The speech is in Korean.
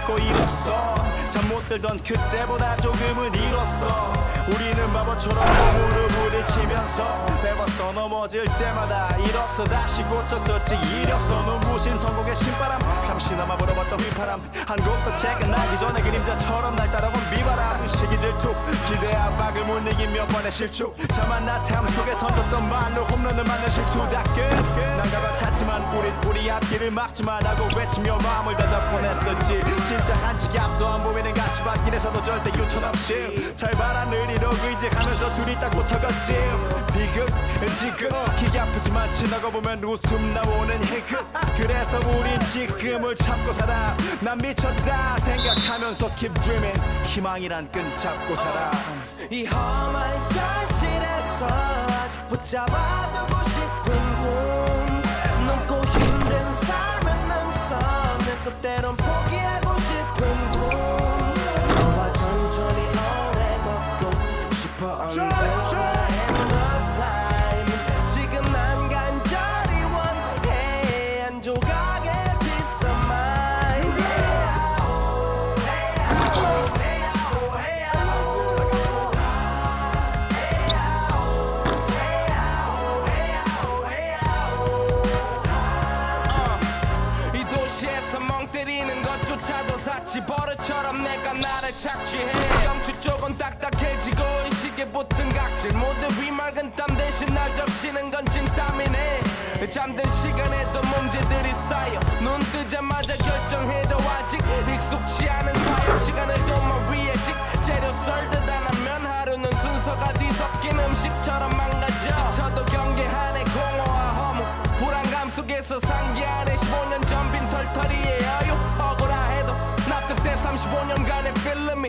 잊고 잃었어. 잠 못 들던 그때보다 조금은 잃었어. 우리는 바보처럼 몸으로 부딪히면서 배웠어. 넘어질 때마다 일었어. 다시 고쳤었지 이력서. 눈부신 성공의 신바람, 잠시나마 불어봤던 휘파람. 한 곡도 퇴근하기 전에 그림자처럼 날 따라온 비바람. 시기 질투, 기대 압박을 못 이긴 몇 번의 실축. 참한 나탐 속에 던졌던 말로 홈런을 맞는 실투. 다 끝. 난가 같았지만 우리 앞길을 막지 말라고 외치며 마음을 다잡곤 했었지. 진짜 한치 앞도 안 보이는 가시밭길에서도 절대 유턴 없이 잘 봐라 느리로 의지하면서 둘이 딱 붙어갔지. 비극 지금 기가 아프지만 지나가 보면 웃음 나오는 희극. 그래서 우린 지금을 참고 살아. 난 미쳤다 생각하면서 keep dreaming. 희망이란 끈 잡고 살아. 이 험한 현실에서 아직 붙잡아두고 싶은 꿈, 넘고 힘든 삶의 능선에서 때론 포기하고 싶은 꿈. 너와 천천히 오래 걷고 싶어 언제나 in the time. 지금 난 간절히 원해 한 조각의 peace of mind. 이 도시에서 멍 때리는 것조차도 사치. 버릇처럼 내가 나를 착취해. 영추 쪽은 딱딱해지고 의식에 붙은 각질. 모두 위맑은 땀 대신 날 적시는 건 진땀이네. 잠든 시간에도 문제들이 쌓여 눈 뜨자마자 결정해도 아직 익숙치 않은 사역. 시간을 도마 위에 식재료 썰듯 안 하면 하루는 순서가 뒤섞인 음식처럼 망가져. 지쳐도 경계하네 공허와 허무. 불안감 속에서 상기하네 15년 전 빈 털터리의 여유. 억울하해도 납득돼 35년간의 필름이